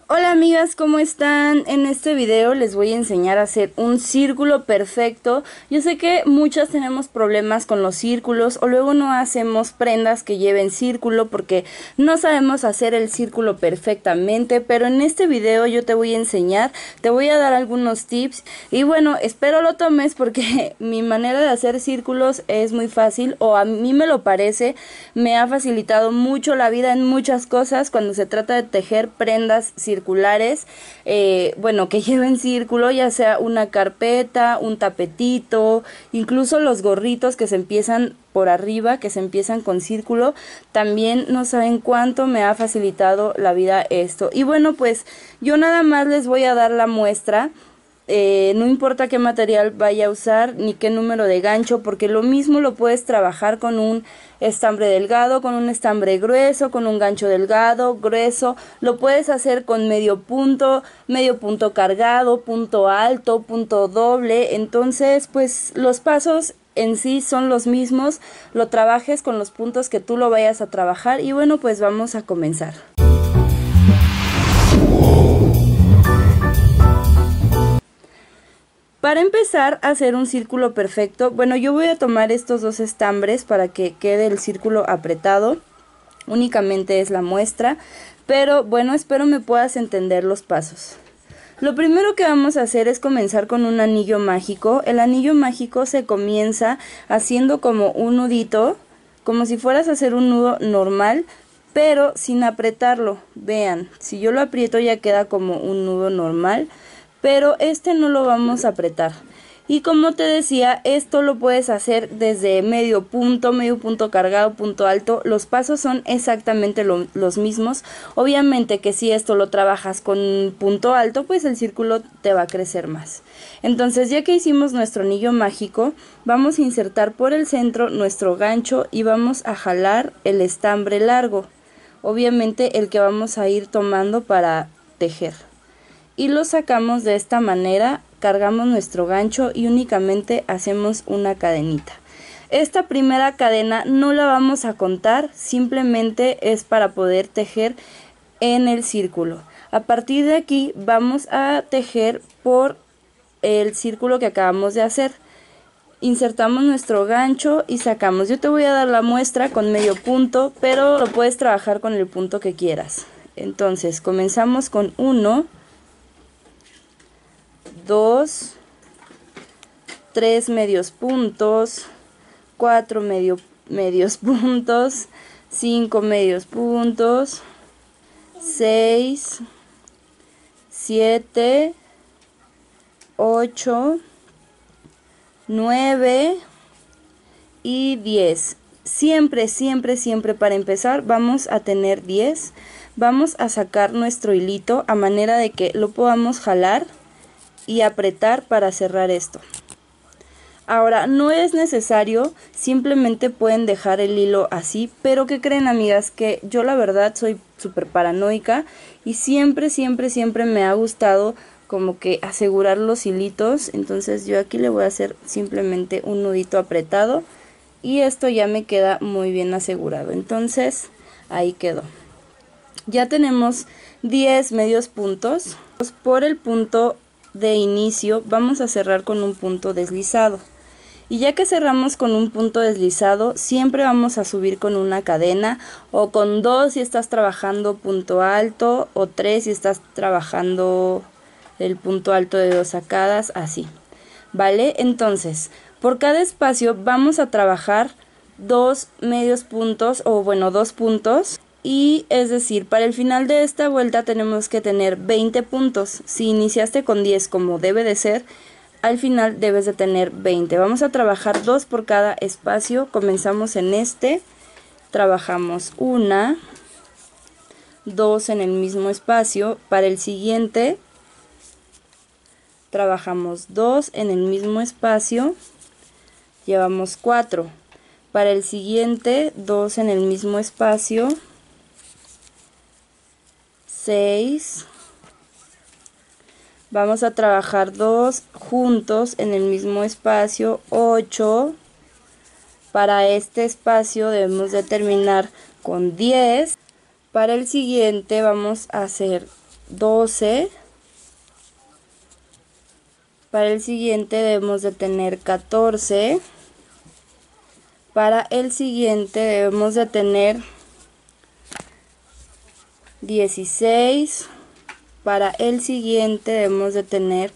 Hola amigas, ¿cómo están? En este video les voy a enseñar a hacer un círculo perfecto. Yo sé que muchas tenemos problemas con los círculos o luego no hacemos prendas que lleven círculo porque no sabemos hacer el círculo perfectamente, pero en este video yo te voy a enseñar, te voy a dar algunos tips y bueno, espero lo tomes porque mi manera de hacer círculos es muy fácil o a mí me lo parece, me ha facilitado mucho la vida en muchas cosas cuando se trata de tejer prendas circulares, bueno, que lleven círculo, ya sea una carpeta, un tapetito, incluso los gorritos que se empiezan por arriba, que se empiezan con círculo, también no saben cuánto me ha facilitado la vida esto. Y bueno, pues yo nada más les voy a dar la muestra. No importa qué material vaya a usar ni qué número de gancho, porque lo mismo lo puedes trabajar con un estambre delgado, con un estambre grueso, con un gancho delgado, grueso. Lo puedes hacer con medio punto cargado, punto alto, punto doble. Entonces, pues los pasos en sí son los mismos. Lo trabajes con los puntos que tú lo vayas a trabajar. Y bueno, pues vamos a comenzar. Para empezar a hacer un círculo perfecto, bueno, yo voy a tomar estos dos estambres para que quede el círculo apretado. Únicamente es la muestra, pero bueno, espero me puedas entender los pasos. Lo primero que vamos a hacer es comenzar con un anillo mágico. El anillo mágico se comienza haciendo como un nudito, como si fueras a hacer un nudo normal, pero sin apretarlo. Vean, si yo lo aprieto ya queda como un nudo normal, pero este no lo vamos a apretar. Y como te decía, esto lo puedes hacer desde medio punto cargado, punto alto. Los pasos son exactamente los mismos. Obviamente que si esto lo trabajas con punto alto, pues el círculo te va a crecer más. Entonces, ya que hicimos nuestro anillo mágico, vamos a insertar por el centro nuestro gancho y vamos a jalar el estambre largo. Obviamente el que vamos a ir tomando para tejer. Y lo sacamos de esta manera, cargamos nuestro gancho y únicamente hacemos una cadenita. Esta primera cadena no la vamos a contar, simplemente es para poder tejer en el círculo. A partir de aquí vamos a tejer por el círculo que acabamos de hacer. Insertamos nuestro gancho y sacamos. Yo te voy a dar la muestra con medio punto, pero lo puedes trabajar con el punto que quieras. Entonces comenzamos con 1, 2, 3 medios puntos, 4 medios puntos, 5 medios puntos, 6, 7, 8, 9 y 10. Siempre, siempre, siempre para empezar vamos a tener 10. Vamos a sacar nuestro hilito a manera de que lo podamos jalar y apretar para cerrar esto. Ahora no es necesario, simplemente pueden dejar el hilo así, pero ¿qué creen, amigas? Que yo la verdad soy súper paranoica y siempre me ha gustado como que asegurar los hilitos. Entonces yo aquí le voy a hacer simplemente un nudito apretado y esto ya me queda muy bien asegurado. Entonces ahí quedó. Ya tenemos 10 medios puntos. Por el punto de inicio vamos a cerrar con un punto deslizado, y ya que cerramos con un punto deslizado siempre vamos a subir con una cadena o con 2 si estás trabajando punto alto, o 3 si estás trabajando el punto alto de 2 sacadas, así, ¿vale? Entonces por cada espacio vamos a trabajar 2 medios puntos, o bueno, 2 puntos. Y es decir, para el final de esta vuelta tenemos que tener 20 puntos. Si iniciaste con 10 como debe de ser, al final debes de tener 20. Vamos a trabajar 2 por cada espacio. Comenzamos en este, trabajamos 1, 2 en el mismo espacio. Para el siguiente trabajamos 2 en el mismo espacio, llevamos 4. Para el siguiente 2 en el mismo espacio, 6. Vamos a trabajar 2 juntos en el mismo espacio, 8. Para este espacio debemos de terminar con 10. Para el siguiente vamos a hacer 12. Para el siguiente debemos de tener 14. Para el siguiente debemos de tener 16. Para el siguiente debemos de tener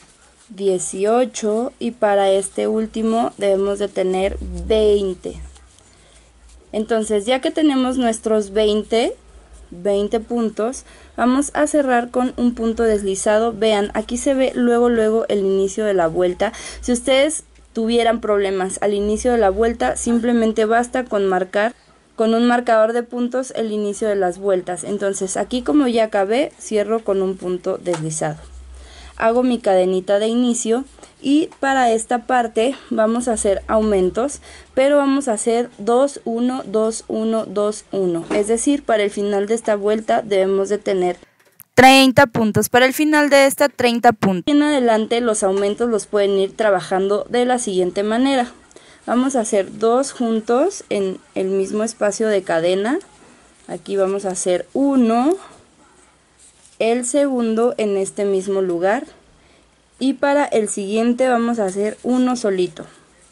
18 y para este último debemos de tener 20. Entonces, ya que tenemos nuestros 20 puntos, vamos a cerrar con un punto deslizado. Vean, aquí se ve luego el inicio de la vuelta. Si ustedes tuvieran problemas al inicio de la vuelta, simplemente basta con marcar con un marcador de puntos el inicio de las vueltas. Entonces, aquí como ya acabé, cierro con un punto deslizado. Hago mi cadenita de inicio y para esta parte vamos a hacer aumentos, pero vamos a hacer 2, 1, 2, 1, 2, 1. Es decir, para el final de esta vuelta debemos de tener 30 puntos. Para el final de esta, 30 puntos. En adelante los aumentos los pueden ir trabajando de la siguiente manera. Vamos a hacer 2 juntos en el mismo espacio de cadena. Aquí vamos a hacer 1, el segundo en este mismo lugar. Y para el siguiente vamos a hacer uno solito.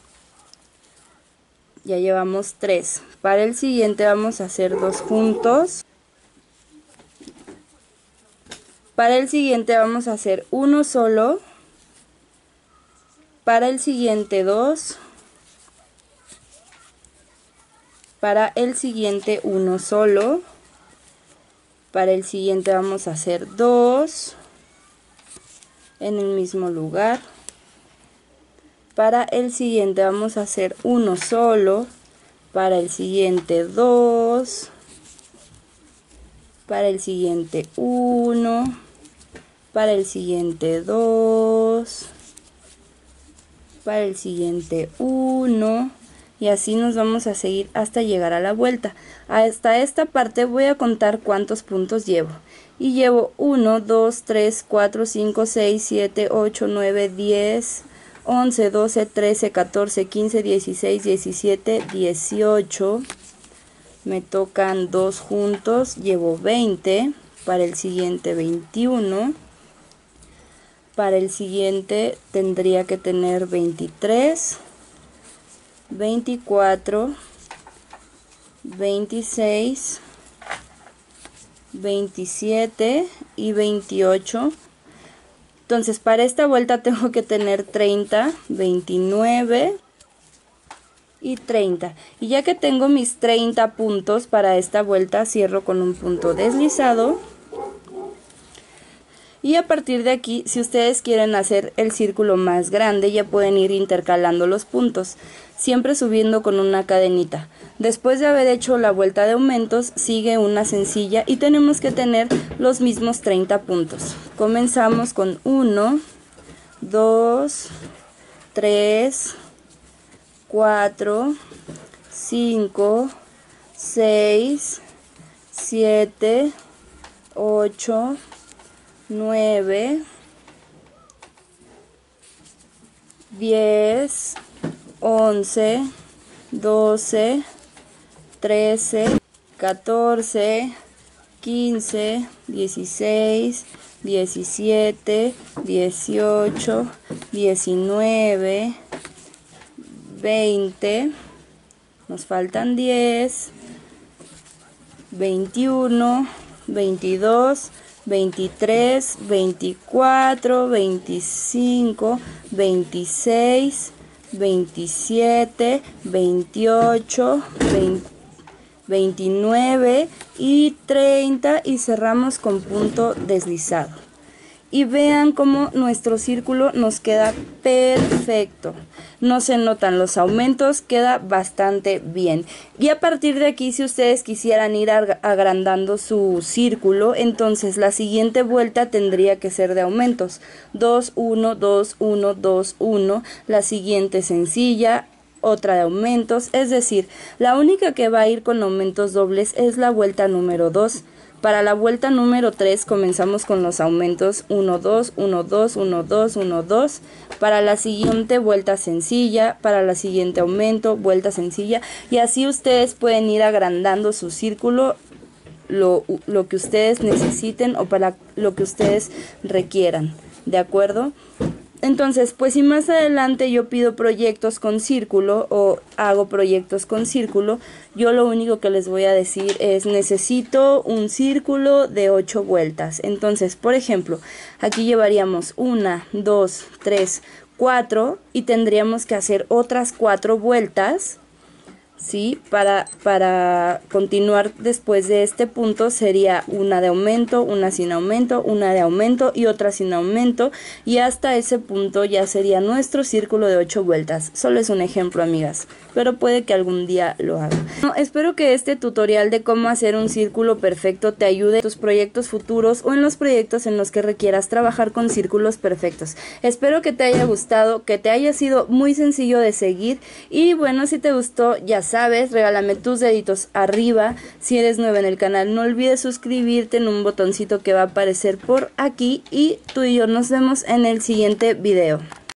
Ya llevamos 3. Para el siguiente vamos a hacer 2 juntos. Para el siguiente vamos a hacer uno solo. Para el siguiente 2. Para el siguiente uno solo. Para el siguiente vamos a hacer 2 en el mismo lugar. Para el siguiente vamos a hacer uno solo. Para el siguiente 2. Para el siguiente 1. Para el siguiente 2. Para el siguiente 1. Y así nos vamos a seguir hasta llegar a la vuelta. Hasta esta parte voy a contar cuántos puntos llevo. Y llevo 1, 2, 3, 4, 5, 6, 7, 8, 9, 10, 11, 12, 13, 14, 15, 16, 17, 18. Me tocan 2 juntos, llevo 20. Para el siguiente 21. Para el siguiente tendría que tener 23. 24, 26, 27 y 28. Entonces para esta vuelta tengo que tener 30, 29 y 30. Y ya que tengo mis 30 puntos para esta vuelta, cierro con un punto deslizado. Y a partir de aquí, si ustedes quieren hacer el círculo más grande, ya pueden ir intercalando los puntos, siempre subiendo con una cadenita. Después de haber hecho la vuelta de aumentos, sigue una sencilla y tenemos que tener los mismos 30 puntos. Comenzamos con 1, 2, 3, 4, 5, 6, 7, 8, 9, 10, 11, 12, 13, 14, 15, 16, 17, 18, 19, 20, nos faltan 10, 21, 22, 23, 24, 25, 26, 27, 28, 29 y 30 y cerramos con punto deslizado. Y vean cómo nuestro círculo nos queda perfecto. No se notan los aumentos, queda bastante bien. Y a partir de aquí, si ustedes quisieran ir agrandando su círculo, entonces la siguiente vuelta tendría que ser de aumentos. 2, 1, 2, 1, 2, 1. La siguiente sencilla, otra de aumentos. Es decir, la única que va a ir con aumentos dobles es la vuelta número 2. Para la vuelta número 3 comenzamos con los aumentos 1, 2, 1, 2, 1, 2, 1, 2. Para la siguiente vuelta sencilla, para la siguiente aumento, vuelta sencilla. Y así ustedes pueden ir agrandando su círculo lo que ustedes necesiten o para lo que ustedes requieran, ¿de acuerdo? Entonces, pues si más adelante yo pido proyectos con círculo o hago proyectos con círculo, yo lo único que les voy a decir es necesito un círculo de 8 vueltas. Entonces, por ejemplo, aquí llevaríamos 1, 2, 3, 4 y tendríamos que hacer otras 4 vueltas. ¿Sí? Para continuar después de este punto sería una de aumento, una sin aumento, una de aumento y otra sin aumento, y hasta ese punto ya sería nuestro círculo de 8 vueltas. Solo es un ejemplo, amigas, pero puede que algún día lo haga. Espero que este tutorial de cómo hacer un círculo perfecto te ayude en tus proyectos futuros o en los proyectos en los que requieras trabajar con círculos perfectos. Espero que te haya gustado, que te haya sido muy sencillo de seguir, y bueno, si te gustó, ya sabes, regálame tus deditos arriba. Si eres nuevo en el canal, no olvides suscribirte en un botoncito que va a aparecer por aquí, y tú y yo nos vemos en el siguiente video.